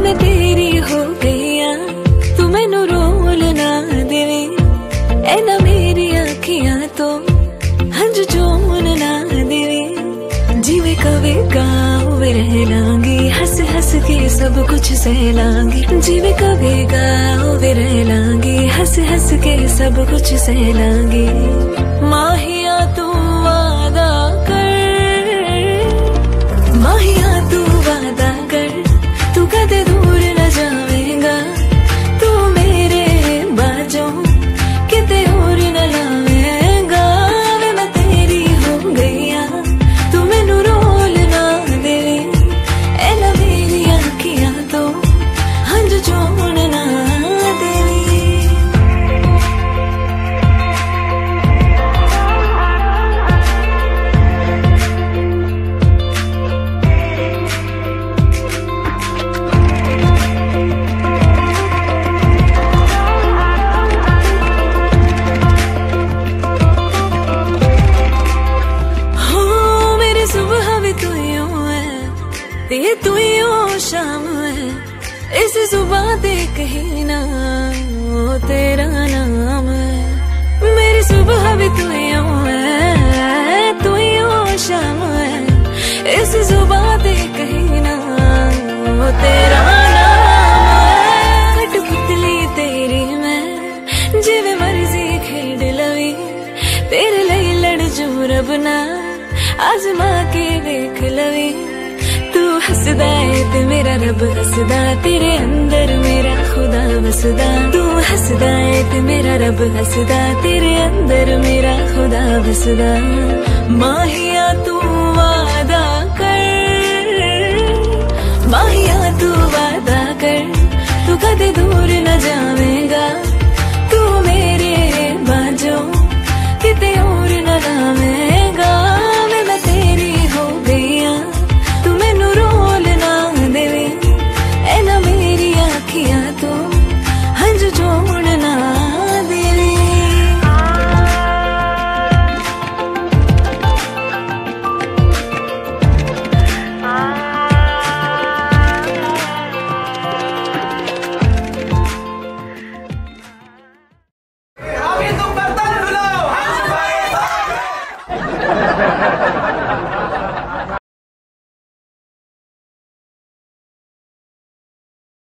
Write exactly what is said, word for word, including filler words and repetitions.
मैं तेरी हो गईया, तू मैनू रोल ना देवे, ए ना मेरी अखियां तो हंज चोन ना देवे। जिवे कवेगा उवे रह लांगी, हंस हंस के सब कुछ सह लांगी। जिवे कवेगा उवे रह लांगी, हंस हंस के सब कुछ सह लांगी। माहिया तू वादा कर, माहिया तू वादा कर, तू कदे दूर न जावेगा, तू मेरे बाजों किते और न लावेगा। वे मैं तेरी हो गईया, तू मैनू रोल ना देवे, ए ना मेरी अखियां तो हंज चोन ना देवे। ये तू ही हो शाम है, इस जुबां दे कहीं ना वो तेरा नाम है। मेरी सुबह भी तू ही हो है, तू ही हो शाम है, इस जुबां दे कहीं ना वो तेरा नाम है। कठपुतली तेरी मैं जिवे मर्जी खेड लवी, तेरे लिए लड़ जू रब ना आजमा के देख लवी। तू हसदा है ते मेरा रब हसदा, तेरे अंदर मेरा खुदा बसदा। तू हसदा है ते मेरा रब हसदा, तेरे अंदर मेरा खुदा बसदा। माहिया तू वादा कर, माहिया तू वादा कर, तू कदे दूर न जावेगा, तू मेरे बाजों किते और न लावेगा। मैं तेरी हो गईया, तू मैनू रोल ना देवे, ए ना मेरी अखियां तो हंज चोन ना देवे। अभी तुम बर्तन धुलाओ।